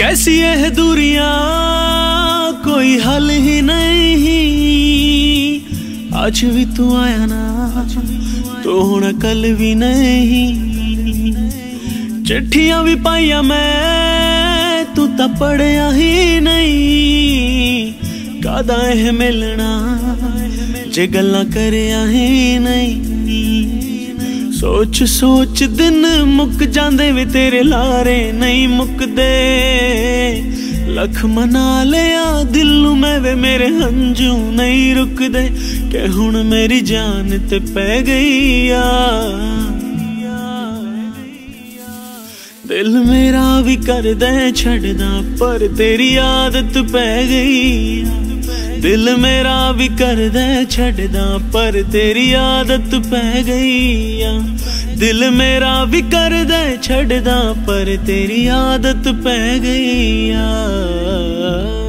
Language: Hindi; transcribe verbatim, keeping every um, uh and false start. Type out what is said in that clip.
कैसी है दूरियां कोई हल ही नहीं। आज भी तू आया ना तो हुण कल भी नहीं। चिट्ठियां भी पाइया मैं तू तां पढ़िया ही नहीं। कादा है मिलना जे गल्लां करिया ही नहीं। सोच सोच दिन मुक जांदे वे तेरे लारे नहीं मुकदे। लख मना लिया दिल नूं मैं वे मेरे हंजू नहीं रुकदे। के हुण मेरी जान ते पै गई आ। दिल मेरा भी करदा छड़दा पर तेरी आदत पै गई। दिल मेरा भी करदा छड़दा पर तेरी आदत पै गई। दिल मेरा भी करदा छड़दा पर तेरी आदत पै गई।